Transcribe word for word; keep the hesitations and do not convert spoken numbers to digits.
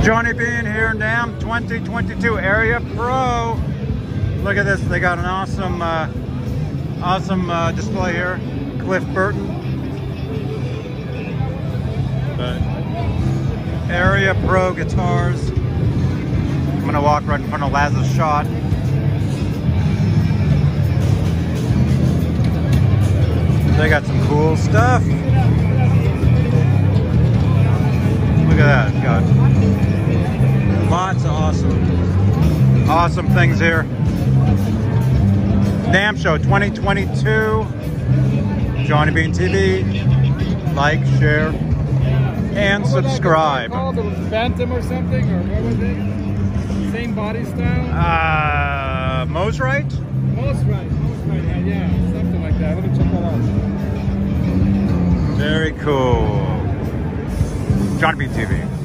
Johnny Bean here, NAMM twenty twenty-two Aria Pro. Look at this, they got an awesome, uh, awesome uh, display here. Cliff Burton. But Aria Pro guitars. I'm gonna walk right in front of Laz's shot. They got some cool stuff. Look at that, got lots of awesome, awesome things here. NAMM Show twenty twenty-two, Johnny Bean T V. Like, share, and subscribe. What was that called? Phantom or something, or what was it? Same body style? Uh, Mosrite? Mosrite, Mosrite, yeah, yeah, something like that. Let me check that out. Very cool. Johnny Bean T V.